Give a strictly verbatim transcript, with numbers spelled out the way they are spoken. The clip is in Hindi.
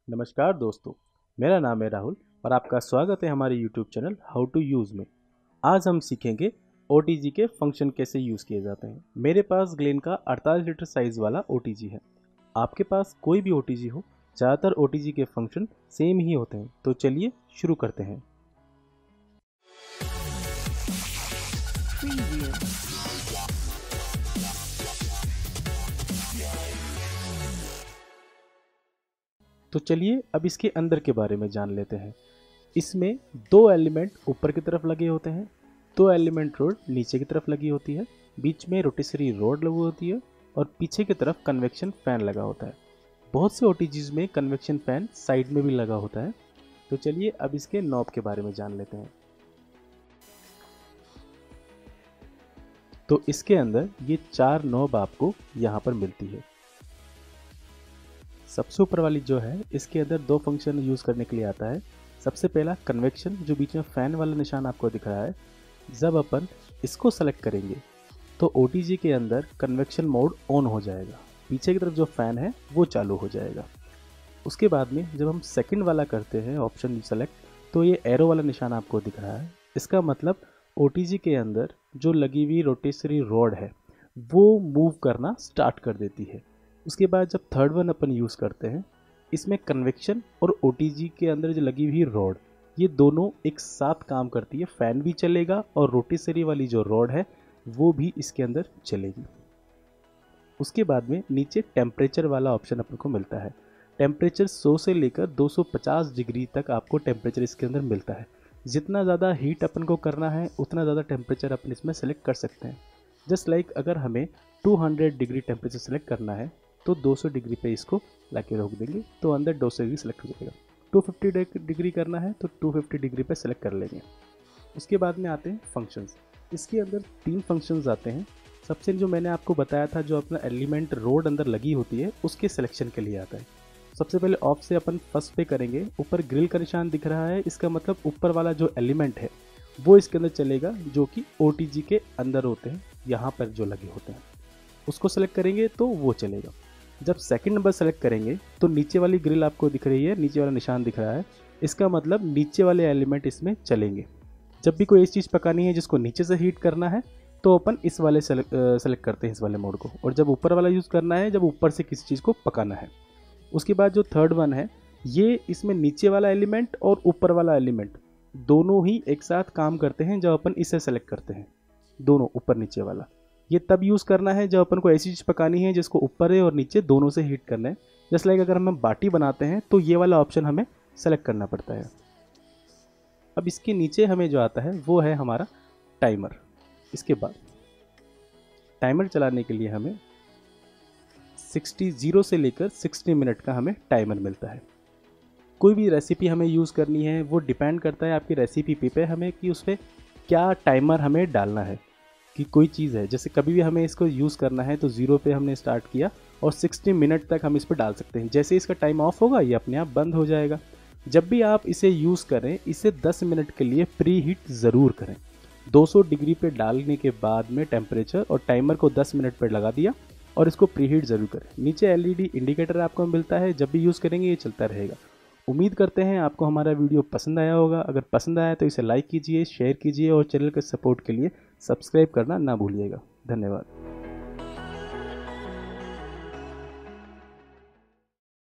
नमस्कार दोस्तों, मेरा नाम है राहुल और आपका स्वागत है हमारे YouTube channel how to use में। आज हम सीखेंगे ओ टी जी के फंक्शन कैसे यूज़ किए जाते हैं। मेरे पास ग्लेन का अड़तालीस लीटर साइज़ वाला ओ टी जी है। आपके पास कोई भी ओ टी जी हो, ज़्यादातर ओ टी जी के फंक्शन सेम ही होते हैं। तो चलिए शुरू करते हैं। तो चलिए अब इसके अंदर के बारे में जान लेते हैं। इसमें दो एलिमेंट ऊपर की तरफ लगे होते हैं, दो एलिमेंट रोड नीचे की तरफ लगी होती है, बीच में रोटेसरी रोड लगी होती है और पीछे की तरफ कन्वेक्शन फैन लगा होता है। बहुत से ओ टी जीज़ में कन्वेक्शन फैन साइड में भी लगा होता है। तो चलिए अब इसके नॉब के बारे में जान लेते हैं। तो इसके अंदर ये चार नॉब आपको यहाँ पर मिलती है। सबसे ऊपर वाली जो है, इसके अंदर दो फंक्शन यूज़ करने के लिए आता है। सबसे पहला कन्वेक्शन, जो बीच में फैन वाला निशान आपको दिख रहा है। जब अपन इसको सेलेक्ट करेंगे तो ओ टी जी के अंदर कन्वेक्शन मोड ऑन हो जाएगा, पीछे की तरफ जो फैन है वो चालू हो जाएगा। उसके बाद में जब हम सेकंड वाला करते हैं ऑप्शन सेलेक्ट, तो ये एरो वाला निशान आपको दिख रहा है। इसका मतलब ओ टी जी के अंदर जो लगी हुई रोटेसरी रॉड है वो मूव करना स्टार्ट कर देती है। उसके बाद जब थर्ड वन अपन यूज़ करते हैं, इसमें कन्वेक्शन और ओ टी जी के अंदर जो लगी हुई रॉड, ये दोनों एक साथ काम करती है। फैन भी चलेगा और रोटेसरी वाली जो रॉड है वो भी इसके अंदर चलेगी। उसके बाद में नीचे टेम्परेचर वाला ऑप्शन अपन को मिलता है। टेम्परेचर सौ से लेकर दो सौ पचास डिग्री तक आपको टेम्परेचर इसके अंदर मिलता है। जितना ज़्यादा हीट अपन को करना है उतना ज़्यादा टेम्परेचर अपन इसमें सेलेक्ट कर सकते हैं। जस्ट लाइक like अगर हमें दो सौ डिग्री टेम्परेचर सेलेक्ट करना है तो दो सौ डिग्री पे इसको लाके रोक देंगे तो अंदर दो सौ डिग्री सेलेक्ट हो जाएगा। दो सौ पचास डिग्री करना है तो दो सौ पचास डिग्री पे सेलेक्ट कर लेंगे। उसके बाद में आते हैं फंक्शंस। इसके अंदर तीन फंक्शंस आते हैं। सबसे जो मैंने आपको बताया था, जो अपना एलिमेंट रोड अंदर लगी होती है उसके सिलेक्शन के लिए आता है। सबसे पहले ऑफ से अपन फर्स्ट पे करेंगे। ऊपर ग्रिल का निशान दिख रहा है, इसका मतलब ऊपर वाला जो एलिमेंट है वो इसके अंदर चलेगा, जो कि ओ टी जी के अंदर होते हैं, यहाँ पर जो लगे होते हैं। उसको सेलेक्ट करेंगे तो वो चलेगा। जब सेकंड नंबर सेलेक्ट करेंगे तो नीचे वाली ग्रिल आपको दिख रही है, नीचे वाला निशान दिख रहा है, इसका मतलब नीचे वाले एलिमेंट इसमें चलेंगे। जब भी कोई ऐसी चीज़ पकानी है जिसको नीचे से हीट करना है तो अपन इस वाले सेलेक्ट करते हैं, इस वाले मोड को। और जब ऊपर वाला यूज़ करना है, जब ऊपर से किसी चीज़ को पकाना है। उसके बाद जो थर्ड वन है, ये इसमें नीचे वाला एलिमेंट और ऊपर वाला एलिमेंट दोनों ही एक साथ काम करते हैं जब अपन इसे सेलेक्ट करते हैं। दोनों ऊपर नीचे वाला ये तब यूज़ करना है जब अपन को ऐसी चीज़ पकानी है जिसको ऊपर है और नीचे दोनों से हीट करना है। जस्ट लाइक अगर हम बाटी बनाते हैं तो ये वाला ऑप्शन हमें सेलेक्ट करना पड़ता है। अब इसके नीचे हमें जो आता है वो है हमारा टाइमर। इसके बाद टाइमर चलाने के लिए हमें साठ जीरो से लेकर साठ मिनट का हमें टाइमर मिलता है। कोई भी रेसिपी हमें यूज़ करनी है वो डिपेंड करता है आपकी रेसिपी पे हमें कि उस पर क्या टाइमर हमें डालना है। कि कोई चीज़ है, जैसे कभी भी हमें इसको यूज़ करना है तो ज़ीरो पे हमने स्टार्ट किया और साठ मिनट तक हम इस पर डाल सकते हैं। जैसे इसका टाइम ऑफ होगा ये अपने आप बंद हो जाएगा। जब भी आप इसे यूज़ करें, इसे दस मिनट के लिए प्री हीट ज़रूर करें। दो सौ डिग्री पे डालने के बाद में टेम्परेचर और टाइमर को दस मिनट पर लगा दिया और इसको प्री हीट ज़रूर करें। नीचे एल ई डी इंडिकेटर आपको मिलता है, जब भी यूज़ करेंगे ये चलता रहेगा। उम्मीद करते हैं आपको हमारा वीडियो पसंद आया होगा। अगर पसंद आया तो इसे लाइक कीजिए, शेयर कीजिए और चैनल के सपोर्ट के लिए सब्सक्राइब करना ना भूलिएगा। धन्यवाद।